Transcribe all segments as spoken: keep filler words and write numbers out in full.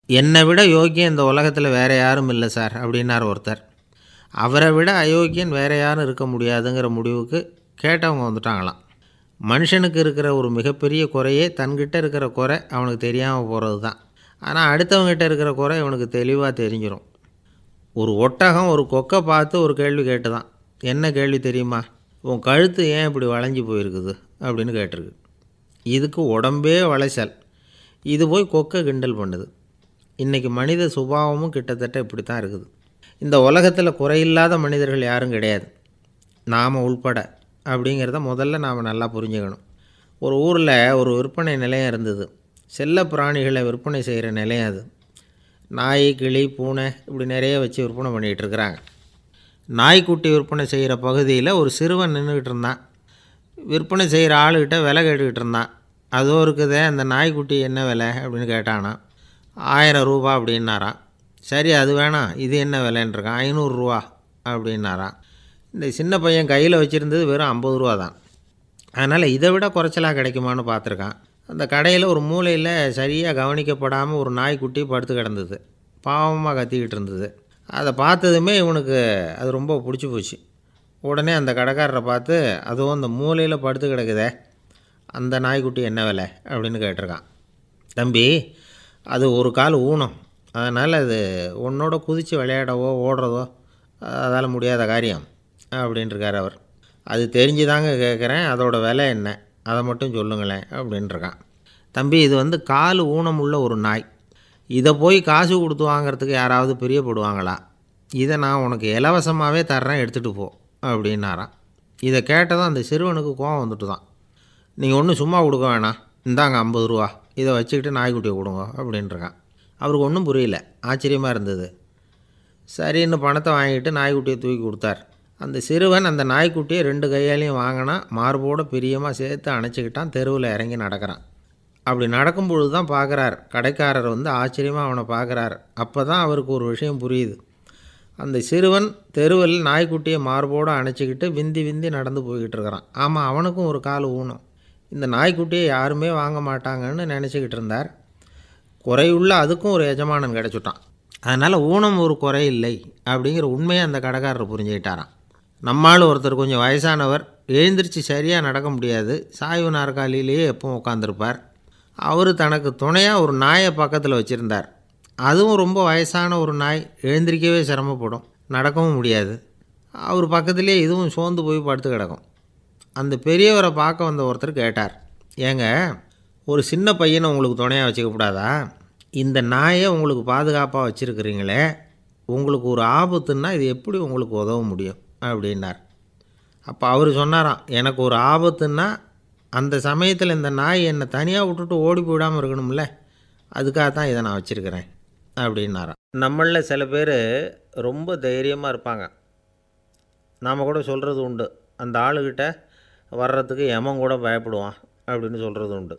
என்னை விட யோக்கியம் இந்த உலகத்தில் வேறு யாரும் இல்லை சார் அப்படின்னார் ஒருத்தர். அவரை விட அயோக்கியன் வேறு யாரும் இருக்க முடியாதுங்கிற முடிவுக்கு கேட்டவங்க வந்துட்டாங்களாம். மனுஷனுக்கு இருக்கிற ஒரு மிகப்பெரிய குறையே தன்கிட்ட இருக்கிற குறை அவனுக்கு தெரியாமல் போகிறது தான். ஆனால் அடுத்தவங்ககிட்ட இருக்கிற குறை இவனுக்கு தெளிவாக தெரிஞ்சிடும். ஒரு ஒட்டகம் ஒரு கொக்கை பார்த்து ஒரு கேள்வி கேட்டு தான். என்ன கேள்வி தெரியுமா? உன் கழுத்து ஏன் இப்படி வளைஞ்சி போயிருக்குது அப்படின்னு கேட்டிருக்கு. இதுக்கு உடம்பே வளைச்சல். இது போய் கொக்கை கிண்டல் பண்ணுது. இன்றைக்கி மனித சுபாவமும் கிட்டத்தட்ட இப்படி தான் இருக்குது. இந்த உலகத்தில் குறையில்லாத மனிதர்கள் யாரும் கிடையாது, நாம் உள்பட. அப்படிங்கிறத முதல்ல நாம் நல்லா புரிஞ்சுக்கணும். ஒரு ஊரில் ஒரு விற்பனை நிலையம் இருந்தது. செல்ல பிராணிகளை விற்பனை செய்கிற நிலையம் அது. நாய், கிளி, பூனை இப்படி நிறைய வச்சு விற்பனை பண்ணிகிட்டு இருக்கிறாங்க. நாய்க்குட்டி விற்பனை செய்கிற பகுதியில் ஒரு சிறுவன் நின்றுக்கிட்டு இருந்தான். விற்பனை செய்கிற ஆளுக்கிட்ட விலை கேட்டுக்கிட்டு இருந்தான். அதோ இருக்குதே அந்த நாய்க்குட்டி என்ன விலை அப்படின்னு கேட்டானா. ஆயிரம் ரூபா அப்படின்னாரான். சரி அது வேணாம், இது என்ன விலைன்றிருக்கான். ஐநூறுரூவா அப்படின்னாரான். இந்த சின்ன பையன் கையில் வச்சுருந்தது வெறும் ஐம்பது ரூபா தான். அதனால் இதை விட குறைச்சலாக கிடைக்குமான்னு பார்த்துருக்கான். அந்த கடையில் ஒரு மூலையில் சரியாக கவனிக்கப்படாமல் ஒரு நாய்க்குட்டி படுத்து கிடந்தது. பாவமாக கத்திக்கிட்டு இருந்தது. அதை பார்த்ததுமே இவனுக்கு அது ரொம்ப பிடிச்சி போச்சு. உடனே அந்த கடைக்காரரை பார்த்து, அதுவும் அந்த மூலையில் படுத்து கிடக்குதே அந்த நாய்க்குட்டி என்ன விலை அப்படின்னு கேட்டிருக்கான். தம்பி, அது ஒரு கால் ஊனம், அதனால் அது உன்னோட குதித்து விளையாடவோ ஓடுறதோ அதால் முடியாத காரியம் அப்படின்ட்டுருக்கார் அவர். அது தெரிஞ்சு தாங்க கேட்குறேன், அதோடய விலை என்ன அதை மட்டும் சொல்லுங்களேன் அப்படின்ட்டுருக்கான். தம்பி, இது வந்து கால் ஊனம் உள்ள ஒரு நாய். இதை போய் காசு கொடுத்து வாங்கிறதுக்கு யாராவது பிரியப்படுவாங்களா? இதை நான் உனக்கு இலவசமாகவே தர்றேன், எடுத்துகிட்டு போ அப்படின்னாரான். இதை கேட்டதும் அந்த சிறுவனுக்கு கோவம் வந்துட்டு தான். நீங்கள் ஒன்றும் சும்மா கொடுக்க வேணாம், இந்தாங்க ஐம்பது ரூபா, இதை வச்சுக்கிட்டு நாய்க்குட்டியை கொடுங்க அப்படின்ட்டுருக்கான். அவருக்கு ஒன்றும் புரியல, ஆச்சரியமாக இருந்தது. சரின்னு பணத்தை வாங்கிட்டு நாய்க்குட்டியை தூக்கி கொடுத்தார். அந்த சிறுவன் அந்த நாய்க்குட்டியை ரெண்டு கையாலையும் வாங்கினா, மார்போடு பிரியமாக சேர்த்து அணைச்சிக்கிட்டான். தெருவில் இறங்கி நடக்கிறான். அப்படி நடக்கும்பொழுது தான் பார்க்குறார், கடைக்காரர் வந்து ஆச்சரியமாக அவனை பார்க்குறார். அப்போ தான் அவருக்கு ஒரு விஷயம் புரியுது. அந்த சிறுவன் தெருவில் நாய்க்குட்டியை மார்போடு அணைச்சிக்கிட்டு விந்தி விந்தி நடந்து போய்கிட்டு இருக்கிறான். ஆமாம், அவனுக்கும் ஒரு கால் ஊனம். இந்த நாய்க்குட்டியை யாருமே வாங்க மாட்டாங்கன்னு நினச்சிக்கிட்டு இருந்தார். குறையுள்ள அதுக்கும் ஒரு எஜமானன் கிடச்சிட்டான். அதனால் ஊனம் ஒரு குறை இல்லை அப்படிங்கிற உண்மையை அந்த கடைக்காரர் புரிஞ்சுக்கிட்டாரான். நம்மால் ஒருத்தர் கொஞ்சம் வயசானவர், எழுந்திரிச்சு சரியாக நடக்க முடியாது, சாய்வு நாற்காலியிலேயே எப்பவும் உட்காந்துருப்பார். அவர் தனக்கு துணையாக ஒரு நாயை பக்கத்தில் வச்சுருந்தார். அதுவும் ரொம்ப வயசான ஒரு நாய், எழுந்திரிக்கவே சிரமப்படும், நடக்கவும் முடியாது. அவர் பக்கத்துலேயே இதுவும் சோர்ந்து போய் படுத்து கிடக்கும். அந்த பெரியவரை பார்க்க வந்த ஒருத்தர் கேட்டார், ஏங்க, ஒரு சின்ன பையனை உங்களுக்கு துணையாக வச்சுக்கப்படாதா? இந்த நாயை உங்களுக்கு பாதுகாப்பாக வச்சுருக்கிறீங்களே, உங்களுக்கு ஒரு ஆபத்துன்னா இது எப்படி உங்களுக்கு உதவ முடியும் அப்படின்னார். அப்போ அவர் சொன்னாராம், எனக்கு ஒரு ஆபத்துன்னா அந்த சமயத்தில் இந்த நாய் என்னை தனியாக விட்டுட்டு ஓடி போயிடாமல் இருக்கணும்ல, அதுக்காக தான் இதை நான் வச்சுருக்கிறேன் அப்படின்னாராம். நம்மளில் சில பேர் ரொம்ப தைரியமாக இருப்பாங்க. நாம் கூட சொல்கிறது உண்டு, அந்த ஆளுக்கிட்ட வர்றதுக்கு எமன் கூட பயப்படுவான் அப்படின்னு சொல்கிறது உண்டு.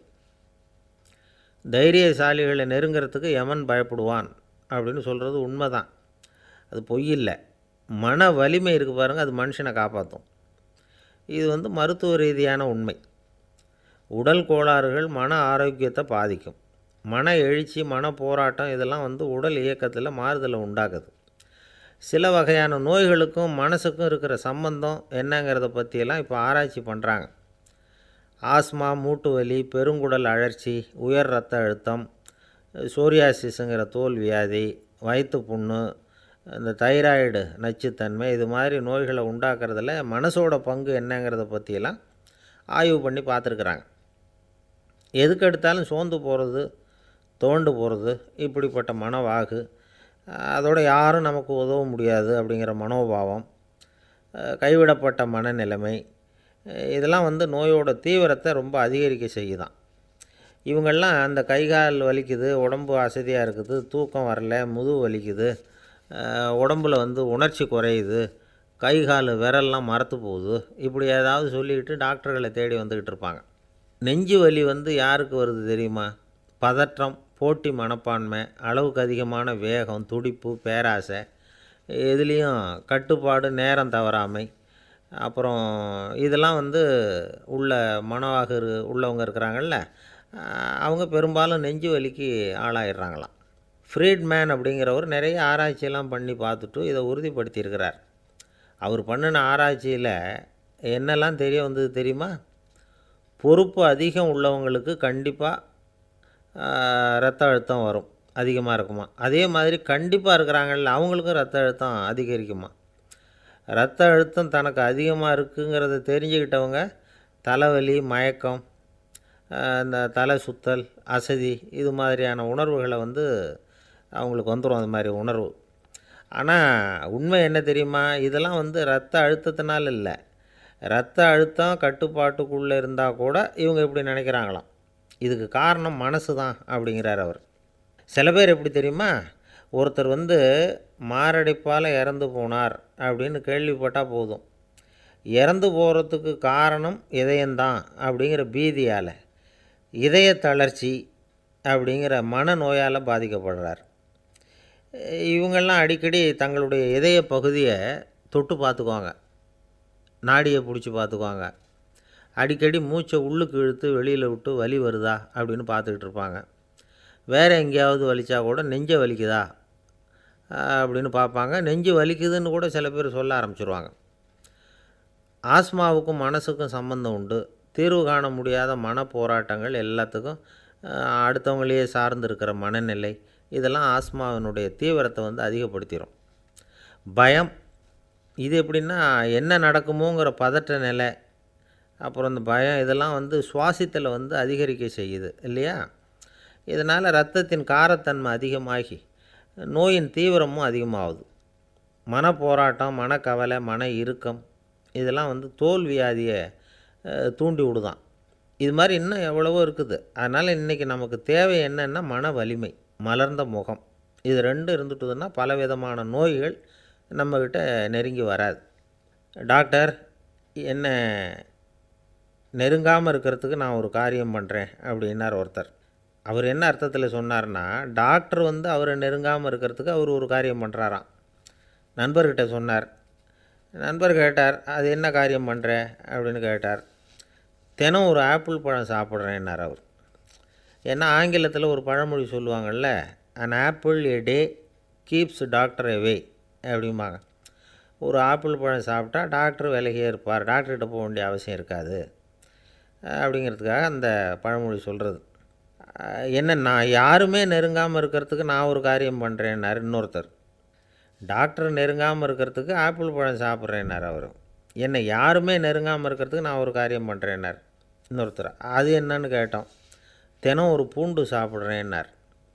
தைரியசாலிகளை நெருங்கிறதுக்கு யமன் பயப்படுவான் அப்படின்னு சொல்கிறது உண்மை தான், அது பொய் இல்லை. மன வலிமை இருக்குது பாருங்கள், அது மனுஷனை காப்பாற்றும். இது வந்து மருத்துவ ரீதியான உண்மை. உடல் கோளாறுகள் மன ஆரோக்கியத்தை பாதிக்கும். மன எழுச்சி, மன போராட்டம் இதெல்லாம் வந்து உடல் இயக்கத்தில் மாறுதலை உண்டாக்குது. சில வகையான நோய்களுக்கும் மனசுக்கும் இருக்கிற சம்பந்தம் என்னங்கிறத பற்றியெல்லாம் இப்போ ஆராய்ச்சி பண்ணுறாங்க. ஆஸ்மா, மூட்டு வலி, பெருங்குடல் அழற்சி, உயர் இரத்த அழுத்தம், சோரியாசிஸுங்கிற தோல் வியாதி, வயிற்று புண்ணு, இந்த தைராய்டு நச்சுத்தன்மை, இது மாதிரி நோய்களை உண்டாக்குறதுல மனசோட பங்கு என்னங்கிறத பற்றியெல்லாம் ஆய்வு பண்ணி பார்த்துருக்குறாங்க. எதுக்கு எடுத்தாலும் சோர்ந்து போகிறது, தோண்டு போகிறது, இப்படிப்பட்ட மனவாகு, அதோட யாரும் நமக்கு உதவ முடியாது அப்படிங்கிற மனோபாவம், கைவிடப்பட்ட மனநிலைமை, இதெல்லாம் வந்து நோயோட தீவிரத்தை ரொம்ப அதிகரிக்க செய்யுதான். இவங்கெல்லாம் அந்த கை கால் வலிக்குது, உடம்பு அசதியாக இருக்குது, தூக்கம் வரல, முதுகு வலிக்குது, உடம்பில் வந்து உணர்ச்சி குறையுது, கை கால் விரல்லாம் மரத்து போகுது, இப்படி ஏதாவது சொல்லிக்கிட்டு டாக்டர்களை தேடி வந்துக்கிட்டு இருப்பாங்க. நெஞ்சு வலி வந்து யாருக்கு வருது தெரியுமா? பதற்றம், போட்டி மனப்பான்மை, அளவுக்கு அதிகமான வேகம், துடிப்பு, பேராசை, எதுலேயும் கட்டுப்பாடு, நேரம் தவறாமை, அப்புறம் இதெல்லாம் வந்து உள்ள மனவாக உள்ளவங்க இருக்கிறாங்கள்ல, அவங்க பெரும்பாலும் நெஞ்சு வலிக்கு ஆளாயிடுறாங்களாம். ஃப்ரீட்மேன் அப்படிங்கிறவர் நிறைய ஆராய்ச்சியெல்லாம் பண்ணி பார்த்துட்டு இதை உறுதிப்படுத்தியிருக்கிறார். அவர் பண்ணின ஆராய்ச்சியில் என்னெல்லாம் தெரிய வந்தது தெரியுமா? பொறுப்பு அதிகம் உள்ளவங்களுக்கு கண்டிப்பாக ரத்த அழுத்தம் வரும், அதிகமாக இருக்குமா. அதே மாதிரி கண்டிப்பாக இருக்கிறாங்கல்ல, அவங்களுக்கும் ரத்த அழுத்தம் அதிகரிக்குமா. ரத்த அழுத்தம் தனக்கு அதிகமாக இருக்குங்கிறத தெரிஞ்சுக்கிட்டவங்க தலைவலி, மயக்கம், இந்த தலை சுத்தல், அசதி இது மாதிரியான உணர்வுகளை வந்து அவங்களுக்கு வந்துடும், அது மாதிரி உணர்வு. ஆனால் உண்மை என்ன தெரியுமா? இதெல்லாம் வந்து ரத்த அழுத்தத்தினால இல்லை. ரத்த அழுத்தம் கட்டுப்பாட்டுக்குள்ளே இருந்தால் கூட இவங்க இப்படி நினைக்கிறாங்களாம். இதுக்கு காரணம் மனசு தான் அப்படிங்கிறார் அவர். சில பேர் எப்படி தெரியுமா? ஒருத்தர் வந்து மாரடைப்பால் இறந்து போனார் அப்படின்னு கேள்விப்பட்டால் போதும், இறந்து போகிறதுக்கு காரணம் இதயம்தான் அப்படிங்கிற பீதியால், இதய தளர்ச்சி அப்படிங்கிற மனநோயால் பாதிக்கப்படுறார். இவங்கெல்லாம் அடிக்கடி தங்களுடைய இதய பகுதியை தொட்டு பார்த்துக்குவாங்க, நாடியை பிடிச்சி பார்த்துக்குவாங்க. அடிக்கடி மூச்சை உள்ளுக்கு இழுத்து வெளியில் விட்டு வலி வருதா அப்படின்னு பார்த்துக்கிட்டு இருப்பாங்க. வேறு எங்கேயாவது வலிச்சா கூட நெஞ்சை வலிக்குதா அப்படின்னு பார்ப்பாங்க. நெஞ்சு வலிக்குதுன்னு கூட சில பேர் சொல்ல ஆரம்பிச்சிருவாங்க. ஆஸ்மாவுக்கும் மனசுக்கும் சம்பந்தம் உண்டு. தீர்வு காண முடியாத மன போராட்டங்கள் எல்லாத்துக்கும் அடுத்தவங்களையே சார்ந்து இருக்கிற மனநிலை, இதெல்லாம் ஆஸ்மாவினுடைய தீவிரத்தை வந்து அதிகப்படுத்திடும். பயம், இது எப்படின்னா என்ன நடக்குமோங்கிற பதற்ற நிலை, அப்புறம் இந்த பயம், இதெல்லாம் வந்து சுவாசித்தலை வந்து அதிகரிக்க செய்யுது இல்லையா. இதனால் இரத்தத்தின் காரத்தன்மை அதிகமாகி நோயின் தீவிரமும் அதிகமாகுது. மன போராட்டம், மனக்கவலை, மன இறுக்கம், இதெல்லாம் வந்து தோல் வியாதியை தூண்டி விடுதான். இது மாதிரி இன்னும் எவ்வளவோ இருக்குது. அதனால் இன்றைக்கி நமக்கு தேவை என்னென்னா மன வலிமை, மலர்ந்த முகம். இது ரெண்டும் இருந்துட்டுதுன்னா பலவிதமான நோய்கள் நம்மக்கிட்ட நெருங்கி வராது. டாக்டர் என்ன நெருங்காமல் இருக்கிறதுக்கு நான் ஒரு காரியம் பண்ணுறேன் அப்படின்னார் ஒருத்தர். அவர் என்ன அர்த்தத்தில் சொன்னார்னா, டாக்டர் வந்து அவரை நெருங்காமல் இருக்கிறதுக்கு அவர் ஒரு காரியம் பண்ணுறாராம். நண்பர்கிட்ட சொன்னார். நண்பர் கேட்டார், அது என்ன காரியம் பண்ணுற அப்படின்னு கேட்டார். தினம் ஒரு ஆப்பிள் பழம் சாப்பிட்றேன்னார் அவர். ஏன்னா ஆங்கிலத்தில் ஒரு பழமொழி சொல்லுவாங்கள்ல, an apple a day keeps doctor away அப்படிம்பாங்க. ஒரு ஆப்பிள் பழம் சாப்பிட்டா டாக்டர் விலகியே இருப்பார், டாக்டர்கிட்ட போக வேண்டிய அவசியம் இருக்காது அப்படிங்கிறதுக்காக அந்த பழமொழி சொல்கிறது. என்ன, நான் யாருமே நெருங்காமல் இருக்கிறதுக்கு நான் ஒரு காரியம் பண்ணுறேன்னார் இன்னொருத்தர். டாக்டர் நெருங்காமல் இருக்கிறதுக்கு ஆப்பிள் பழம் சாப்பிட்றேன்னார் அவர். என்னை யாருமே நெருங்காமல் இருக்கிறதுக்கு நான் ஒரு காரியம் பண்ணுறேன்னார் இன்னொருத்தர். அது என்னன்னு கேட்டோம். தினம் ஒரு பூண்டு சாப்பிட்றேன்னார்.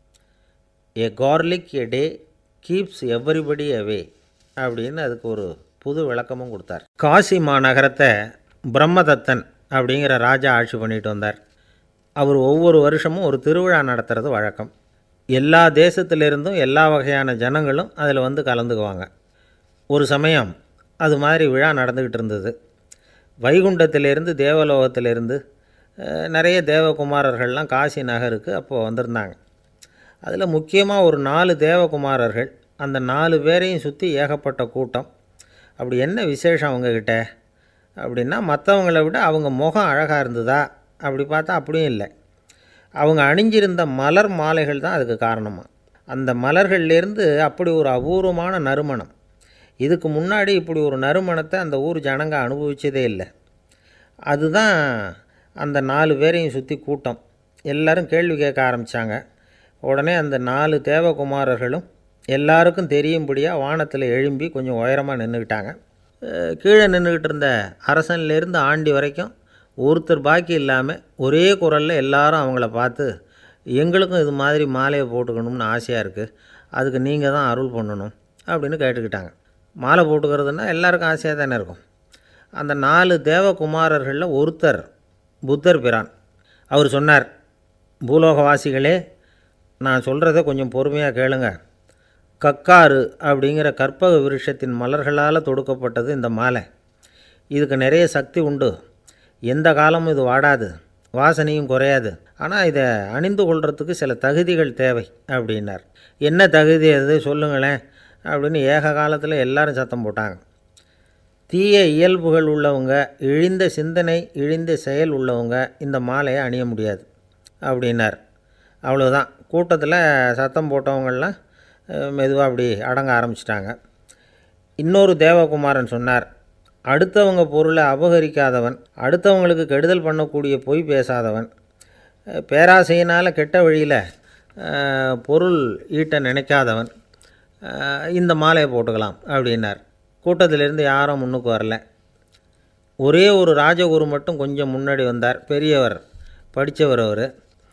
A garlic a day keeps everybody away அப்படின்னு அதுக்கு ஒரு புது விளக்கமும் கொடுத்தார். காசி மாநகரத்தை பிரம்மதத்தன் அப்படிங்கிற ராஜா ஆட்சி பண்ணிட்டு வந்தார். அவர் ஒவ்வொரு வருஷமும் ஒரு திருவிழா நடத்துறது வழக்கம். எல்லா தேசத்திலிருந்தும் எல்லா வகையான ஜனங்களும் அதில் வந்து கலந்துக்குவாங்க. ஒரு சமயம் அது மாதிரி விழா நடந்துக்கிட்டு இருந்தது. வைகுண்டத்திலேருந்து தேவலோகத்திலேருந்து நிறைய தேவகுமாரர்கள்லாம் காசி நகருக்கு அப்போது வந்திருந்தாங்க. அதில் முக்கியமாக ஒரு நாலு தேவகுமாரர்கள், அந்த நாலு பேரையும் சுற்றி ஏகப்பட்ட கூட்டம். அப்படி என்ன விசேஷம் அவங்கக்கிட்ட அப்படின்னா, மற்றவங்கள விட அவங்க முகம் அழகாக இருந்ததா அப்படி பார்த்தா அப்படியும் இல்லை. அவங்க அணிஞ்சிருந்த மலர் மாலைகள் தான் அதுக்கு காரணமாக. அந்த மலர்கள்லேருந்து அப்படி ஒரு அபூர்வமான நறுமணம், இதுக்கு முன்னாடி இப்படி ஒரு நறுமணத்தை அந்த ஊர் ஜனங்க அனுபவித்ததே இல்லை. அதுதான் அந்த நாலு பேரையும் சுற்றி கூட்டம். எல்லோரும் கேள்வி கேட்க ஆரம்பித்தாங்க. உடனே அந்த நாலு தேவகுமாரர்களும் எல்லாருக்கும் தெரியும்படியாக வானத்தில் எழும்பி கொஞ்சம் உயரமாக நின்றுக்கிட்டாங்க. கீழே நின்றுக்கிட்டு இருந்த அரசன்லேருந்து ஆண்டி வரைக்கும் ஒருத்தர் பாக்கி இல்லாமல் ஒரே குரலில் எல்லாரும் அவங்கள பார்த்து, எங்களுக்கும் இது மாதிரி மாலையை போட்டுக்கணும்னு ஆசையாக இருக்குது, அதுக்கு நீங்கள் தான் அருள் பண்ணணும் அப்படின்னு கேட்டுக்கிட்டாங்க. மாலை போட்டுக்கிறதுனா எல்லாருக்கும் ஆசையாக தானே இருக்கும். அந்த நாலு தேவகுமாரர்களில் ஒருத்தர் புத்தர் பிரான். அவர் சொன்னார், பூலோகவாசிகளே, நான் சொல்கிறத கொஞ்சம் பொறுமையாக கேளுங்க. கக்காரு அப்படிங்கிற கற்பக விருட்சத்தின் மலர்களால் தொடுக்கப்பட்டது இந்த மாலை. இதுக்கு நிறைய சக்தி உண்டு. எந்த காலமும் இது வாடாது, வாசனையும் குறையாது. ஆனால் இதை அணிந்து கொள்கிறதுக்கு சில தகுதிகள் தேவை அப்படின்னார். என்ன தகுதி அது சொல்லுங்களேன் அப்படின்னு ஏக காலத்தில் எல்லாரும் சத்தம் போட்டாங்க. தீய இயல்புகள் உள்ளவங்க, இழிந்த சிந்தனை, இழிந்த செயல் உள்ளவங்க இந்த மாலையை அணிய முடியாது அப்படின்னார். அவ்வளோதான், கூட்டத்தில் சத்தம் போட்டவங்கள்லாம் மெதுவாக அப்படி அடங்க ஆரம்பிச்சிட்டாங்க. இன்னொரு தேவகுமாரன் சொன்னார், அடுத்தவங்க பொருளை அபகரிக்காதவன், அடுத்தவங்களுக்கு கெடுதல் பண்ணக்கூடிய பொய் பேசாதவன், பேராசையினால் கெட்ட வழியில் பொருள் ஈட்ட நினைக்காதவன் இந்த மாலையை போட்டுக்கலாம் அப்படின்னார். கூட்டத்திலிருந்து யாரும் முன்னுக்கு வரல. ஒரே ஒரு ராஜகுரு மட்டும் கொஞ்சம் முன்னாடி வந்தார். பெரியவர், படித்தவர் அவர்.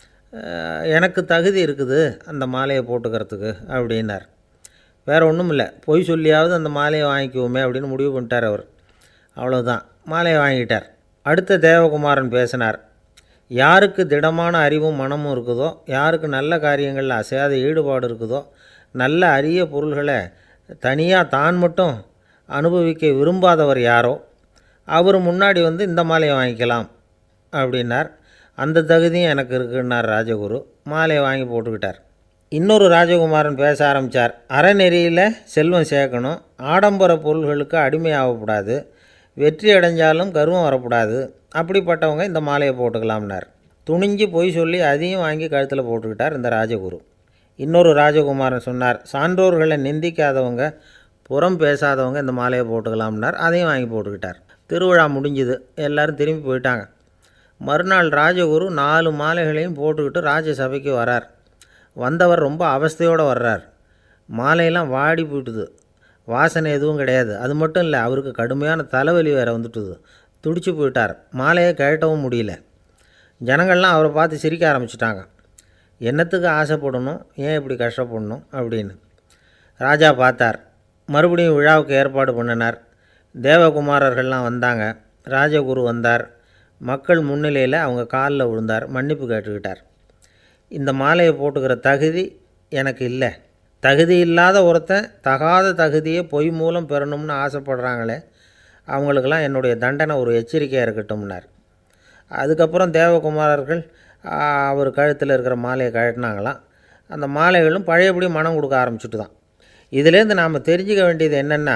எனக்கு தகுதி இருக்குது அந்த மாலையை போட்டுக்கிறதுக்கு அப்படின்னார். வேறு ஒன்றும் இல்லை, பொய் சொல்லியாவது அந்த மாலையை வாங்கிக்குவோமே அப்படின்னு முடிவு பண்ணிட்டார் அவர். அவ்வளோதான், மாலையை வாங்கிட்டார். அடுத்த தேவகுமாரன் பேசினார். யாருக்கு திடமான அறிவும் மனமும் இருக்குதோ, யாருக்கு நல்ல காரியங்களில் அசையாத ஈடுபாடு இருக்குதோ, நல்ல அரிய பொருள்களை தனியாக தான் மட்டும் அனுபவிக்க விரும்பாதவர் யாரோ அவர் முன்னாடி வந்து இந்த மாலையை வாங்கிக்கலாம் அப்படின்னார். அந்த தகுதியும் எனக்கு இருக்குன்னார் ராஜகுரு. மாலையை வாங்கி போட்டுக்கிட்டார். இன்னொரு ராஜகுமாரன் பேச ஆரம்பித்தார். அறநெறியில் செல்வம் சேர்க்கணும், ஆடம்பர பொருள்களுக்கு அடிமையாகக்கூடாது, வெற்றி அடைஞ்சாலும் கர்வம் வரக்கூடாது, அப்படிப்பட்டவங்க இந்த மாலையை போட்டுக்கலாம்னார். துணிஞ்சு பொய் சொல்லி அதையும் வாங்கி கழுத்தில் போட்டுக்கிட்டார் இந்த ராஜகுரு. இன்னொரு ராஜகுமாரன் சொன்னார், சான்றோர்களை நிந்திக்காதவங்க, புறம் பேசாதவங்க இந்த மாலையை போட்டுக்கலாம்னார். அதையும் வாங்கி போட்டுக்கிட்டார். திருவிழா முடிஞ்சுது, எல்லோரும் திரும்பி போயிட்டாங்க. மறுநாள் ராஜகுரு நாலு மாலைகளையும் போட்டுக்கிட்டு ராஜசபைக்கு வரார். வந்தவர் ரொம்ப அவஸ்தையோடு வர்றார். மாலையெல்லாம் வாடி போயிட்டுது, வாசனை எதுவும் கிடையாது. அது மட்டும் இல்லை, அவருக்கு கடுமையான தலைவலி வேறு வந்துட்டுது. துடிச்சு போயிட்டார். மாலையை கழட்டவும் முடியல. ஜனங்கள்லாம் அவரை பார்த்து சிரிக்க ஆரம்பிச்சிட்டாங்க. என்னத்துக்கு ஆசைப்படணும், ஏன் இப்படி கஷ்டப்படணும் அப்படின்னு. ராஜா பார்த்தார். மறுபடியும் விழாவுக்கு ஏற்பாடு பண்ணினார். தேவகுமாரர்கள்லாம் வந்தாங்க. ராஜகுரு வந்தார். மக்கள் முன்னிலையில் அவங்க காலில் விழுந்தார், மன்னிப்பு கேட்டுக்கிட்டார். இந்த மாலையை போட்டுக்கிற தகுதி எனக்கு இல்லை. தகுதி இல்லாத ஒருத்தன் தகாத தகுதியை பொய் மூலம் பெறணும்னு ஆசைப்படுறாங்களே, அவங்களுக்கெல்லாம் என்னுடைய தண்டனை ஒரு எச்சரிக்கையாக இருக்கட்டும்னார். அதுக்கப்புறம் தேவகுமாரர்கள் அவர் கழுத்தில் இருக்கிற மாலையை கழட்டினாங்களாம். அந்த மாலைகளும் பழையபடி மனம் கொடுக்க ஆரம்பிச்சுட்டு தான். இதிலேருந்து நாம் தெரிஞ்சுக்க வேண்டியது என்னென்னா,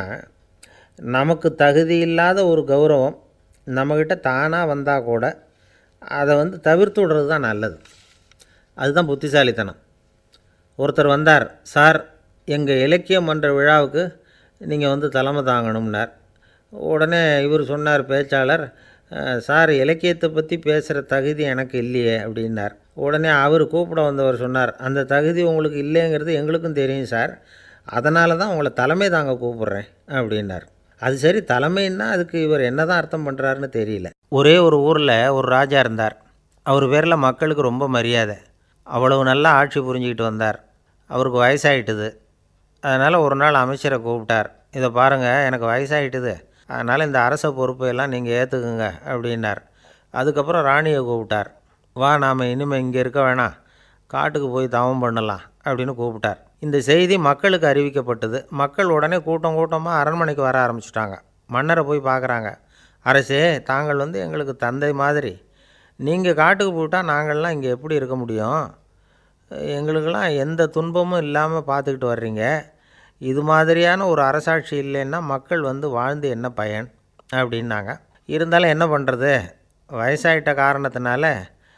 நமக்கு தகுதி இல்லாத ஒரு கௌரவம் நம்மக்கிட்ட தானாக வந்தால் கூட அதை வந்து தவிர்த்து விடுறது தான் நல்லது. அதுதான் புத்திசாலித்தனம். ஒருத்தர் வந்தார். சார், எங்கள் இலக்கிய மன்ற விழாவுக்கு நீங்கள் வந்து தலைமை தாங்கணும்னார். உடனே இவர் சொன்னார், பேச்சாளர், சார், இலக்கியத்தை பற்றி பேசுகிற தகுதி எனக்கு இல்லையே அப்படின்னார். உடனே அவர் கூப்பிட வந்தவர் சொன்னார், அந்த தகுதி உங்களுக்கு இல்லைங்கிறது எங்களுக்கும் தெரியும் சார், அதனால தான் உங்களை தலைமை தாங்க கூப்பிட்றேன் அப்படின்னார். அது சரி, தலைமைன்னா அதுக்கு இவர் என்ன தான் அர்த்தம் பண்ணுறாருன்னு தெரியல. ஒரே ஒரு ஊரில் ஒரு ராஜா இருந்தார். அவர் பேரில் மக்களுக்கு ரொம்ப மரியாதை. அவ்வளவு நல்லா ஆட்சி புரிஞ்சிக்கிட்டு வந்தார். அவருக்கு வயசாகிட்டுது. அதனால் ஒரு நாள் அமைச்சரை கூப்பிட்டார். இதை பாருங்கள், எனக்கு வயசாகிட்டுது, அதனால் இந்த அரச பொறுப்பையெல்லாம் நீங்கள் ஏற்றுக்குங்க அப்படின்னார். அதுக்கப்புறம் ராணியை கூப்பிட்டார். வா, நாம் இனிமேல் இங்கே இருக்க வேணாம், காட்டுக்கு போய் தவம் பண்ணலாம் அப்படின்னு கூப்பிட்டார். இந்த செய்தி மக்களுக்கு அறிவிக்கப்பட்டது. மக்கள் உடனே கூட்டம் கூட்டமாக அரண்மனைக்கு வர ஆரம்பிச்சிட்டாங்க. மன்னரை போய் பார்க்குறாங்க. அரசே, தாங்கள் வந்து எங்களுக்கு தந்தை மாதிரி, நீங்கள் காட்டுக்கு போயிட்டால் நாங்கள்லாம் இங்கே எப்படி இருக்க முடியும்? எங்களுக்கெல்லாம் எந்த துன்பமும் இல்லாமல் பார்த்துக்கிட்டு வர்றீங்க. இது மாதிரியான ஒரு அரசாட்சி இல்லைன்னா மக்கள் வந்து வாழ்ந்து என்ன பயன் அப்படின்னாங்க. இருந்தாலும் என்ன பண்ணுறது, வயசாயிட்ட காரணத்தினால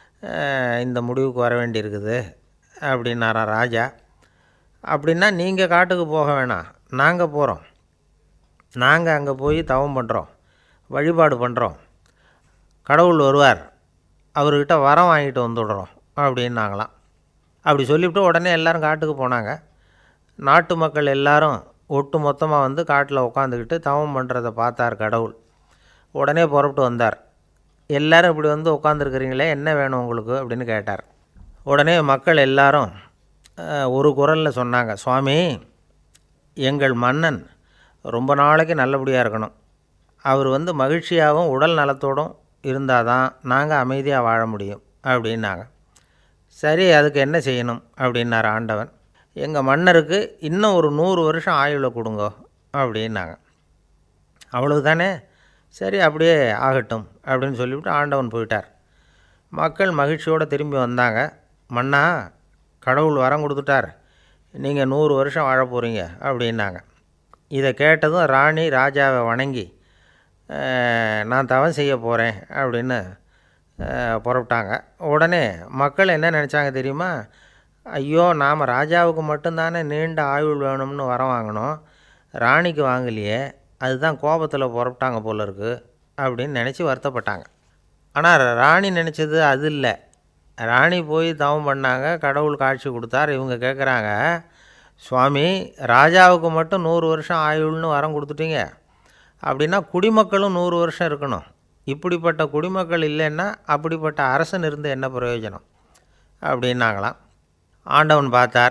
இந்த முடிவுக்கு வர வேண்டியிருக்குது அப்படின்னாரா ராஜா. அப்படின்னா நீங்கள் காட்டுக்கு போக வேணாம், நாங்கள் போகிறோம். நாங்கள் அங்கே போய் தவம் பண்ணுறோம், வழிபாடு பண்ணுறோம். கடவுள் வருவார், அவர்கிட்ட வரம் வாங்கிட்டு வந்துடுறோம் அப்படின்னாங்களாம். அப்படி சொல்லிவிட்டு உடனே எல்லோரும் காட்டுக்கு போனாங்க. நாட்டு மக்கள் எல்லாரும் ஒட்டு மொத்தமாக வந்து காட்டில் உட்காந்துக்கிட்டு தவம் பண்ணுறதை பார்த்தார் கடவுள். உடனே புறப்பட்டு வந்தார். எல்லோரும் இப்படி வந்து உட்காந்துருக்குறீங்களே, என்ன வேணும் உங்களுக்கு அப்படின்னு கேட்டார். உடனே மக்கள் எல்லாரும் ஒரு குரலில் சொன்னாங்க, சுவாமி, எங்கள் மன்னன் ரொம்ப நாளைக்கு நல்லபடியாக இருக்கணும். அவர் வந்து மகிழ்ச்சியாகவும் உடல் நலத்தோடும் இருந்தால் தான் நாங்கள் அமைதியாக வாழ முடியும் அப்படின்னாங்க. சரி, அதுக்கு என்ன செய்யணும் அப்படின்னார் ஆண்டவன். எங்கள் மன்னருக்கு இன்னும் ஒரு நூறு வருஷம் ஆயுளை கொடுங்க அப்படின்னாங்க. அவ்வளவு தானே, சரி அப்படியே ஆகட்டும் அப்படின்னு சொல்லிவிட்டு ஆண்டவன் போயிட்டார். மக்கள் மகிழ்ச்சியோடு திரும்பி வந்தாங்க. மன்னா, கடவுள் வரம் கொடுத்துட்டார், நீங்கள் நூறு வருஷம் வாழ போகிறீங்க அப்படின்னாங்க. இதை கேட்டதும் ராணி ராஜாவை வணங்கி, நான் தவம் செய்ய போகிறேன் அப்படின்னு புறப்பட்டாங்க. உடனே மக்கள் என்ன நினச்சாங்க தெரியுமா, ஐயோ, நாம் ராஜாவுக்கு மட்டும்தானே நீண்ட ஆயுள் வேணும்னு வரம் வாங்கினோம், ராணிக்கு வாங்கலையே, அதுதான் கோபத்தில் புறப்பட்டாங்க போல இருக்குது அப்படின்னு நினச்சி வருத்தப்பட்டாங்க. ஆனால் ராணி நினச்சது அது இல்லை. ராணி போய் தவம் பண்ணாங்க, கடவுள் காட்சி கொடுத்தார். இவங்க கேட்குறாங்க, சுவாமி, ராஜாவுக்கு மட்டும் நூறு வருஷம் ஆயுள்னு வரம் கொடுத்துட்டீங்க, அப்படின்னா குடிமக்களும் நூறு வருஷம் இருக்கணும். இப்படிப்பட்ட குடிமக்கள் இல்லைன்னா அப்படிப்பட்ட அரசன் இருந்து என்ன பிரயோஜனம் அப்படின்னாங்களாம். ஆண்டவன் பார்த்தார்,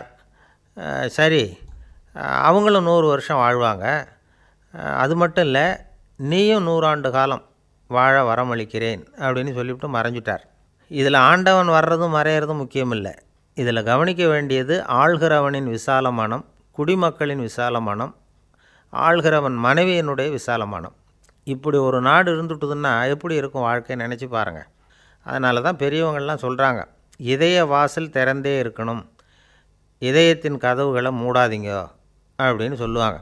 சரி அவங்களும் நூறு வருஷம் வாழ்வாங்க, அது மட்டும் இல்லை நீயும் நூறாண்டு காலம் வாழ வரமளிக்கிறேன் அப்படின்னு சொல்லிவிட்டு மறைஞ்சிட்டார். இதில் ஆண்டவன் வர்றதும் மறையிறதும் முக்கியமில்லை. இதில் கவனிக்க வேண்டியது ஆள்கிறவனின் விசாலமானம், குடிமக்களின் விசாலமானம், ஆள்கிறவன் மனைவியினுடைய விசாலமானம். இப்படி ஒரு நாடு இருந்துட்டுதுன்னா எப்படி இருக்கும் வாழ்க்கை நினச்சி பாருங்கள். அதனால தான் பெரியவங்கள்லாம் சொல்கிறாங்க, இதய வாசல் திறந்தே இருக்கணும், இதயத்தின் கதவுகளை மூடாதீங்க அப்படின்னு சொல்லுவாங்க.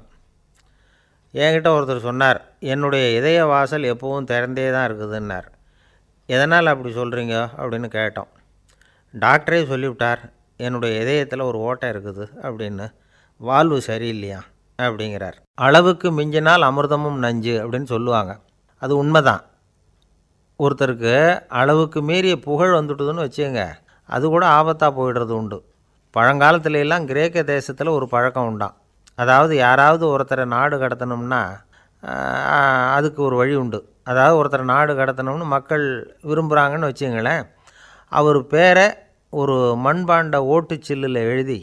என்கிட்ட ஒருத்தர் சொன்னார், என்னுடைய இதய வாசல் எப்போவும் திறந்தே தான் இருக்குதுன்னார். எதனால் அப்படி சொல்கிறீங்க அப்படின்னு கேட்டோம். டாக்டரே சொல்லிவிட்டார், என்னுடைய இதயத்தில் ஒரு ஓட்டை இருக்குது அப்படின்னு, வால்வு சரியில்லையா அப்படிங்கிறார். அளவுக்கு மிஞ்சினால் அமிர்தமும் நஞ்சு அப்படின்னு சொல்லுவாங்க. அது உண்மைதான். ஒருத்தருக்கு அளவுக்கு மீறிய புகழ் வந்துட்டுதுன்னு வச்சுங்க, அது கூட ஆபத்தாக போயிடுறது உண்டு. பழங்காலத்துல எல்லாம் கிரேக்க தேசத்தில் ஒரு பழக்கம் உண்டாம். அதாவது யாராவது ஒருத்தரை நாடு கடத்தணும்னா அதுக்கு ஒரு வழி உண்டு. அதாவது ஒருத்தரை நாடு கடத்தணும்னு மக்கள் விரும்புகிறாங்கன்னு வச்சுங்களேன், அவர் பேரை ஒரு மண்பாண்ட ஓட்டுச்சில்லில் எழுதி